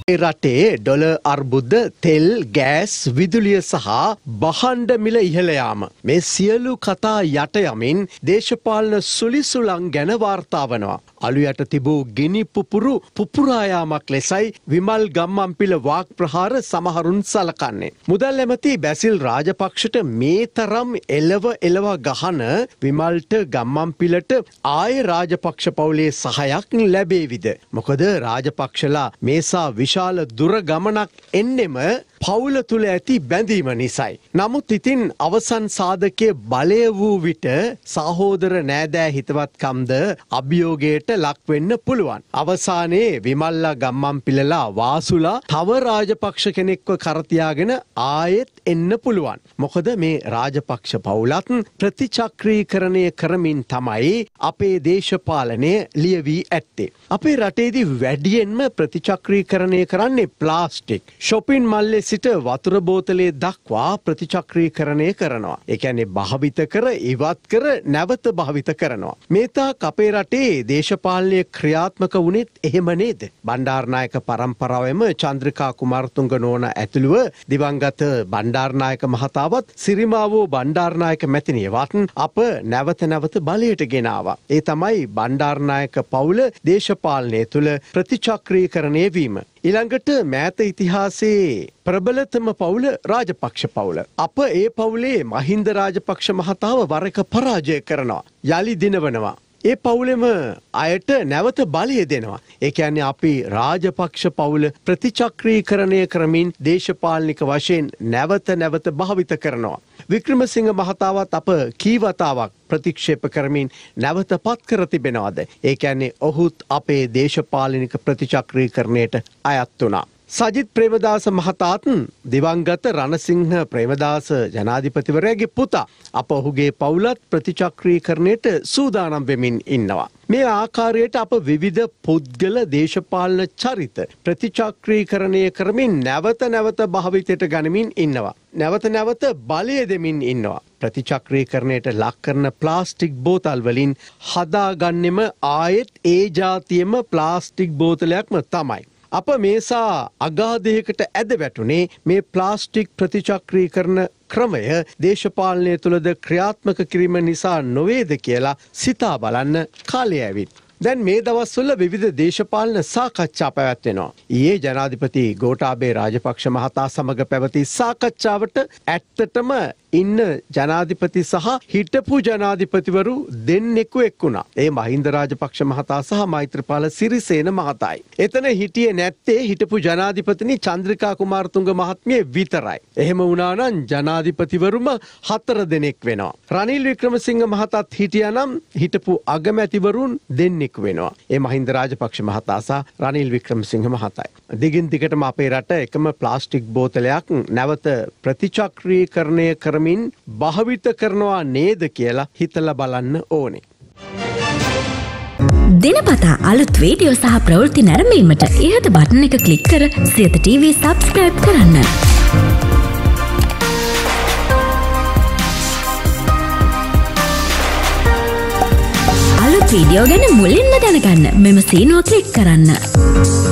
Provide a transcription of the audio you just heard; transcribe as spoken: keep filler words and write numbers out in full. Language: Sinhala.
රටේ ඩොලර් අර්බුද තෙල් ගෑස් විදුලිය සහ බහණ්ඩ මිල ඉහළ යාම මේ සියලු කතා යට යමින් දේශපාලන සුලිසුලන් ගැන වාර්තා වනවා. අලු යට තිබූ ගිනි පුපුරු පුපුරා යාමක් ලෙසයි විමල් ගම්මන්පිල වාක් ප්‍රහාර සමහරුන් සලකන්නේ. මුදල් ඇමති බැසිල් රාජපක්ෂට මේ තරම් එලව එලව ගහන විමල්ට ගම්මන්පිලට ආය රාජපක්ෂ පවුලේ සහයක් ලැබේවිද? මොකද රාජපක්ෂලා මේසා විශාල දුර ගමනක් එන්නෙම පවුල තුල ඇති බැඳීම නිසයි. නමුත් ඉතින් අවසන් සාධකයේ බලය වූ විට සහෝදර නෑදෑ හිතවත්කම්ද අභියෝගයට ලක් වෙන්න පුළුවන්. අවසානයේ විමල්ලා ගම්මන්පිලලා වාසුලා තව රාජපක්ෂ කෙනෙක්ව කරතියාගෙන ආයෙත් එන්න පුළුවන්. මොකද මේ රාජපක්ෂ පවුලත් ප්‍රතිචක්‍රීකරණය කරමින් තමයි අපේ දේශපාලනය ලියවී ඇත්තේ. අපේ රටේදී වැඩියෙන්ම ප්‍රතිචක්‍රීකරණය කරන්නේ ප්ලාස්ටික්. ෂොපින් මල්ලේ සිට වතුර බෝතලේ දක්වා ප්‍රතිචක්‍රීකරණය කරනවා. ඒ කියන්නේ භාවිත කර ඉවත් කර නැවත භාවිත කරනවා. මේ තාක් අපේ රටේ දේශපාලනය ක්‍රියාත්මක වුණෙත් එහෙම නේද? බණ්ඩාරනායක පරම්පරාවෙම චන්ද්‍රිකා කුමාරතුංග නෝනා ඇතුළුව දිවංගත බණ්ඩාරනායක මහතාවත් සිරිමාවෝ බණ්ඩාරනායක මැතිණියවත් අප නැවත නැවත බලයට ගෙනාවා. ඒ තමයි බණ්ඩාරනායක පවුල දේශපාලනය තුළ ප්‍රතිචක්‍රීකරණය වීම. ඊළඟට මෑත ඉතිහාසයේ ප්‍රබලතම පවුල රාජපක්ෂ පවුල. අප ඒ පවුලේ මහින්ද රාජපක්ෂ මහතාව වර එක පරාජය කරනවා. යලි දිනවනවා. ඒ පවුලෙම අයට නැවත බලය දෙනවා. ඒ කියන්නේ අපි රාජපක්ෂ පවුල ප්‍රතිචක්‍රීකරණය කරමින් දේශපාලනික වශයෙන් නැවත නැවත භාවිත කරනවා. වික්‍රමසිංහ මහතාවත් අප කීවතාවක් ප්‍රතික්ෂේප කරමින් නැවත පත් කර තිබෙනවද? ඒ කියන්නේ ඔහුත් අපේ දේශපාලනික ප්‍රතිචක්‍රීකරණයට අයත් වුණා. සජිත් ප්‍රේමදාස මහතාත් දිවංගත රණසිංහ ප්‍රේමදාස ජනාධිපතිවරයාගේ පුතා. අප ඔහුගේ පවුලත් ප්‍රතිචක්‍රීකරණයට සූදානම් වෙමින් ඉන්නවා. මේ ආකාරයට අප විවිධ පුද්ගල දේශපාලන චරිත ප්‍රතිචක්‍රීකරණය කරමින් නැවත නැවත භාවිතයට ගනිමින් ඉන්නවා. නැවත නැවත බලය දෙමින් ඉන්නවා. ප්‍රතිචක්‍රීකරණයට ලක් කරන ප්ලාස්ටික් බෝතල් වලින් හදාගන්නෙම ආයෙත් ඒ ජාතියෙම ප්ලාස්ටික් බෝතලයක්ම තමයි. අප මේසා අගාධයකට ඇද වැටුනේ මේ ප්ලාස්ටික් ප්‍රතිචක්‍රීකරණ ක්‍රමය දේශපාලනය තුළද ක්‍රියාත්මක කිරීම නිසා නොවේද කියලා සිතා බලන්න කාලය ඇවිත්. දැන් මේ දවස්වල විවිධ දේශපාලන සාකච්ඡා පැවැත්වෙනවා. ඊයේ ජනාධිපති ගෝඨාභය රාජපක්ෂ මහතා සමග පැවති සාකච්ඡාවට ඇත්තටම ඉන්න ජනාධිපති සහ හිටපු ජනාධිපතිවරු දෙන්නෙකු එක්ුණා. ඒ මහින්ද රාජපක්ෂ මහතා සහ මෛත්‍රීපාල සිරිසේන මහතායි. එතන හිටියේ නැත්තේ හිටපු ජනාධිපතිනි චන්ද්‍රිකා කුමාරතුංග මහත්මිය විතරයි. එහෙම වුණා නම් ජනාධිපතිවරුම හතර දෙනෙක් වෙනවා. රනිල් වික්‍රමසිංහ මහතාත් හිටියා නම් හිටපු අගමැතිවරුන් දෙන්නෙක් වෙනවා. ඒ මහින්ද රාජපක්ෂ මහතා සහ රනිල් වික්‍රමසිංහ මහතායි. දිගින් දිගටම අපේ රට එකම ප්ලාස්ටික් බෝතලයක් නැවත ප්‍රතිචක්‍රීකරණය කරමින් භාවිත කරනවා නේද කියලා හිතලා බලන්න ඕනේ. දිනපතා අලුත් වීඩියෝ සහ ප්‍රවෘත්ති නැරඹීමට ඉහත බටන් එක ක්ලික් කර සියත ටීවී සබ්ස්ක්‍රයිබ් කරන්න. අලුත් වීඩියෝ ගැන මුලින්ම දැනගන්න මෙම සීනුව ක්ලික් කරන්න.